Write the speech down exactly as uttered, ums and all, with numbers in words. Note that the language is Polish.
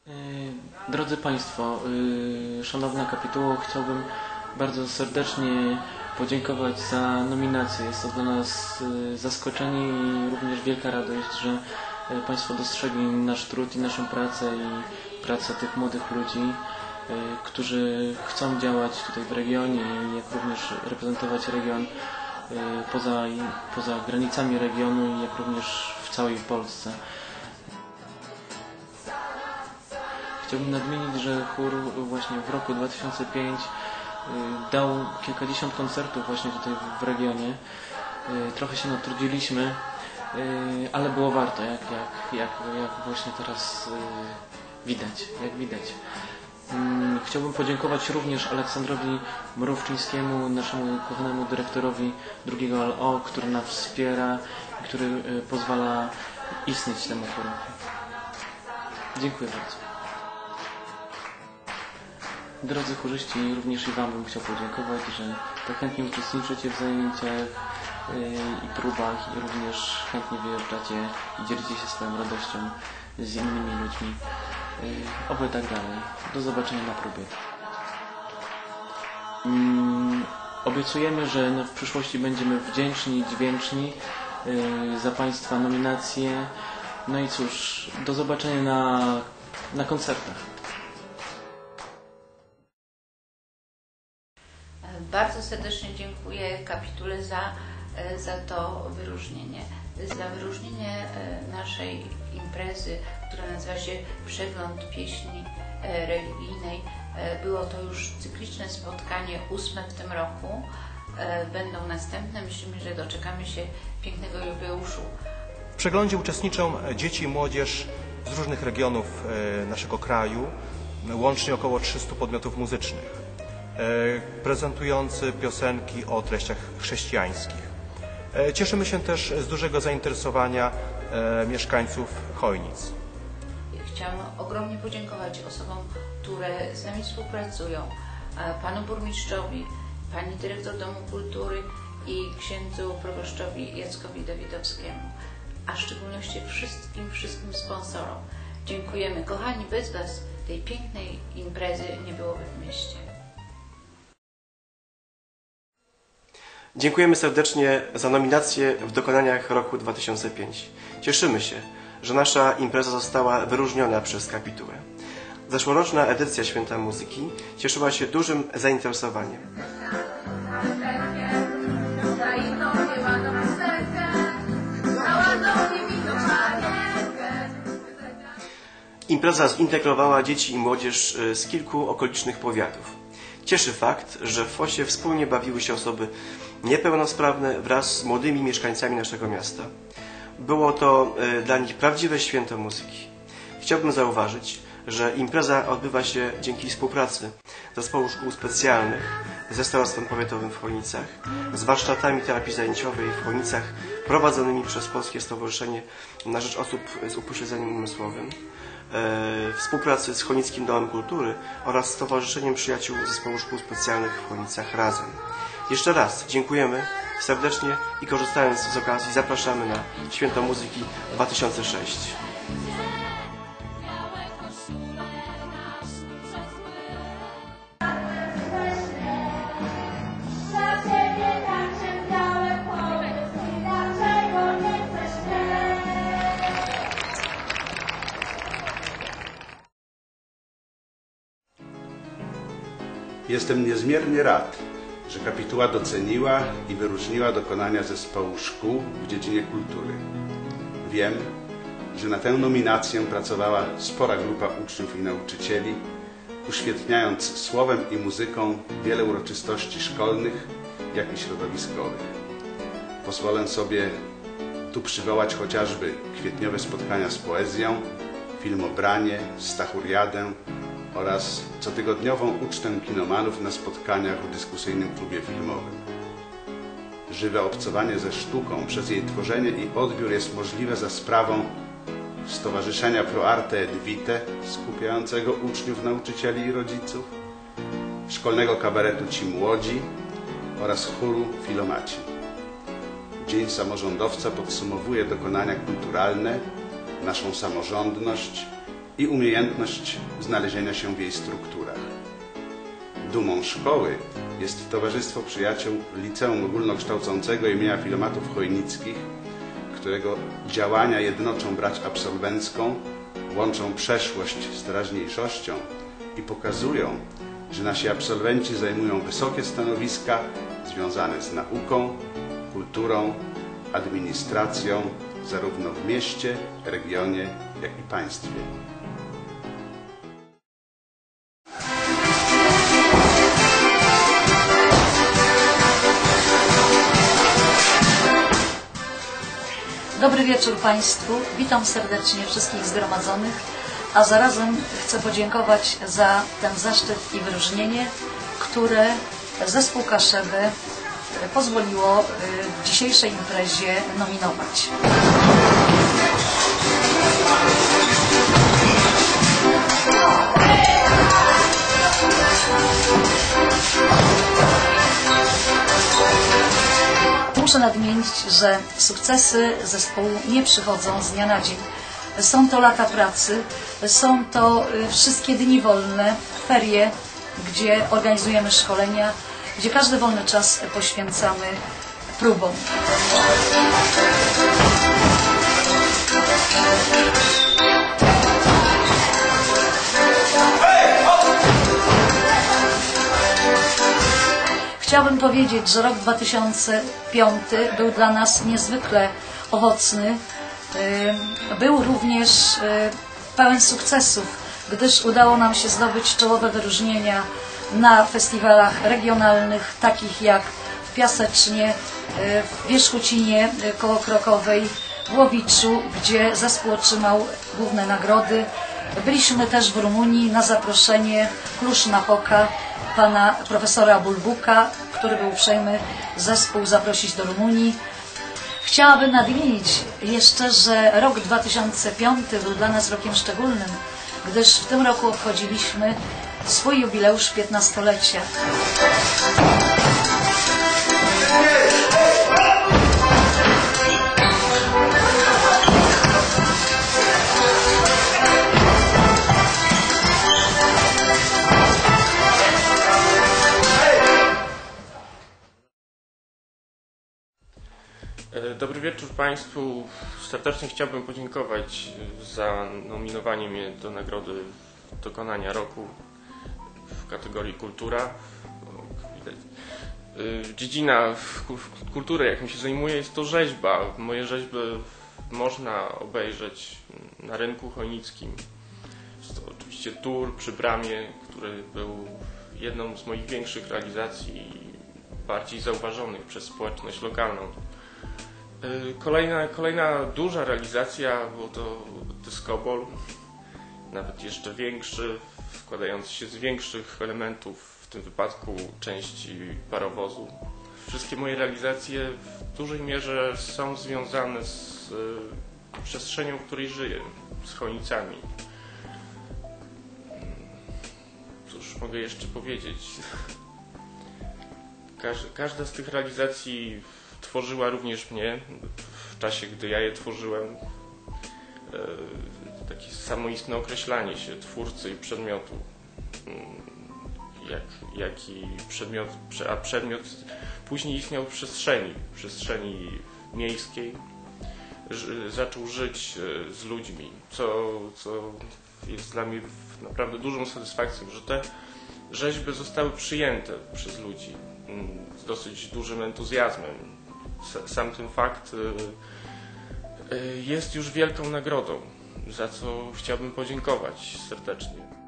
Drodzy Państwo, Szanowna Kapituło, chciałbym bardzo serdecznie podziękować za nominację. Jest to dla nas zaskoczenie i również wielka radość, że Państwo dostrzegli nasz trud i naszą pracę i pracę tych młodych ludzi, którzy chcą działać tutaj w regionie, jak również reprezentować region poza, poza granicami regionu, jak również w całej Polsce. Chciałbym nadmienić, że chór właśnie w roku dwa tysiące piątym dał kilkadziesiąt koncertów właśnie tutaj w regionie. Trochę się natrudziliśmy, ale było warto, jak, jak, jak, jak właśnie teraz widać, jak widać. Chciałbym podziękować również Aleksandrowi Mrówczyńskiemu, naszemu kochanemu dyrektorowi drugiego L O, który nas wspiera i który pozwala istnieć temu chórowi. Dziękuję bardzo. Drodzy chórzyści, również i Wam bym chciał podziękować, że tak chętnie uczestniczycie w zajęciach i próbach i również chętnie wyjeżdżacie i dzielicie się swoją radością z innymi ludźmi. Oby tak dalej. Do zobaczenia na próbie. Mm, obiecujemy, że no w przyszłości będziemy wdzięczni i dźwięczni yy, za Państwa nominacje. No i cóż, do zobaczenia na, na koncertach. Bardzo serdecznie dziękuję Kapitule za, za to wyróżnienie. Za wyróżnienie naszej imprezy, która nazywa się Przegląd Pieśni Religijnej. Było to już cykliczne spotkanie, ósme w tym roku. Będą następne. Myślimy, że doczekamy się pięknego jubileuszu. W przeglądzie uczestniczą dzieci i młodzież z różnych regionów naszego kraju, łącznie około trzystu podmiotów muzycznych, prezentujący piosenki o treściach chrześcijańskich. Cieszymy się też z dużego zainteresowania mieszkańców Chojnic. Chciałam ogromnie podziękować osobom, które z nami współpracują, panu burmistrzowi, pani dyrektor Domu Kultury i księdzu proboszczowi Jackowi Dawidowskiemu, a w szczególności wszystkim, wszystkim sponsorom. Dziękujemy. Kochani, bez Was tej pięknej imprezy nie byłoby w mieście. Dziękujemy serdecznie za nominację w dokonaniach roku dwa tysiące piątego. Cieszymy się, że nasza impreza została wyróżniona przez Kapitułę. Zeszłoroczna edycja Święta Muzyki cieszyła się dużym zainteresowaniem. Impreza zintegrowała dzieci i młodzież z kilku okolicznych powiatów. Cieszy fakt, że w Fosie wspólnie bawiły się osoby niepełnosprawne wraz z młodymi mieszkańcami naszego miasta. Było to dla nich prawdziwe święto muzyki. Chciałbym zauważyć, że impreza odbywa się dzięki współpracy Zespołu Szkół Specjalnych ze Starostwem Powiatowym w Chojnicach, z warsztatami terapii zajęciowej w Chojnicach prowadzonymi przez Polskie Stowarzyszenie na rzecz Osób z Upośledzeniem Umysłowym, współpracy z Chojnickim Domem Kultury oraz Stowarzyszeniem Przyjaciół Zespołu Szkół Specjalnych w Chojnicach razem. Jeszcze raz dziękujemy serdecznie i korzystając z okazji zapraszamy na Święto Muzyki dwa tysiące szósty. Jestem niezmiernie rad, że Kapituła doceniła i wyróżniła dokonania zespołu szkół w dziedzinie kultury. Wiem, że na tę nominację pracowała spora grupa uczniów i nauczycieli, uświetniając słowem i muzyką wiele uroczystości szkolnych, jak i środowiskowych. Pozwolę sobie tu przywołać chociażby kwietniowe spotkania z poezją, filmobranie, stachuriadę oraz cotygodniową ucztę kinomanów na spotkaniach w dyskusyjnym klubie filmowym. Żywe obcowanie ze sztuką przez jej tworzenie i odbiór jest możliwe za sprawą Stowarzyszenia Pro Arte et Vitae, skupiającego uczniów, nauczycieli i rodziców, szkolnego kabaretu Ci Młodzi oraz chóru Filomaci. Dzień Samorządowca podsumowuje dokonania kulturalne, naszą samorządność i umiejętność znalezienia się w jej strukturach. Dumą szkoły jest Towarzystwo Przyjaciół Liceum Ogólnokształcącego imienia Filomatów Chojnickich, którego działania jednoczą brać absolwencką, łączą przeszłość z teraźniejszością i pokazują, że nasi absolwenci zajmują wysokie stanowiska związane z nauką, kulturą, administracją, zarówno w mieście, regionie, jak i państwie. Dobry wieczór Państwu, witam serdecznie wszystkich zgromadzonych, a zarazem chcę podziękować za ten zaszczyt i wyróżnienie, które zespół Kaszeby pozwoliło w dzisiejszej imprezie nominować. Muszę nadmienić, że sukcesy zespołu nie przychodzą z dnia na dzień. Są to lata pracy, są to wszystkie dni wolne, ferie, gdzie organizujemy szkolenia, gdzie każdy wolny czas poświęcamy próbom. Chciałabym powiedzieć, że rok dwa tysiące piąty był dla nas niezwykle owocny. Był również pełen sukcesów, gdyż udało nam się zdobyć czołowe wyróżnienia na festiwalach regionalnych, takich jak w Piasecznie, w Wierzchucinie koło Krokowej, w Łowiczu, gdzie zespół otrzymał główne nagrody. Byliśmy też w Rumunii na zaproszenie Cluj-Napoca pana profesora Bulbuka, który był uprzejmy zespół zaprosić do Rumunii. Chciałabym nadmienić jeszcze, że rok dwa tysiące piąty był dla nas rokiem szczególnym, gdyż w tym roku obchodziliśmy swój jubileusz piętnastolecia. Dobry wieczór Państwu. Serdecznie chciałbym podziękować za nominowanie mnie do Nagrody Dokonania Roku w kategorii Kultura. Dziedzina kultury, jaką się zajmuję, jest to rzeźba. Moje rzeźby można obejrzeć na rynku chojnickim. Jest to oczywiście Tur przy Bramie, który był jedną z moich większych realizacji, bardziej zauważonych przez społeczność lokalną. Kolejna, kolejna duża realizacja był to dyskobol, nawet jeszcze większy, składający się z większych elementów, w tym wypadku części parowozu. Wszystkie moje realizacje w dużej mierze są związane z przestrzenią, w której żyję, z Chojnicami. Cóż mogę jeszcze powiedzieć? Każda z tych realizacji tworzyła również mnie w czasie, gdy ja je tworzyłem. Takie samoistne określanie się twórcy i przedmiotu, jak, jak i przedmiot, a przedmiot później istniał w przestrzeni, w przestrzeni miejskiej. Zaczął żyć z ludźmi, co, co jest dla mnie naprawdę dużą satysfakcją, że te rzeźby zostały przyjęte przez ludzi z dosyć dużym entuzjazmem. Sam ten fakt jest już wielką nagrodą, za co chciałbym podziękować serdecznie.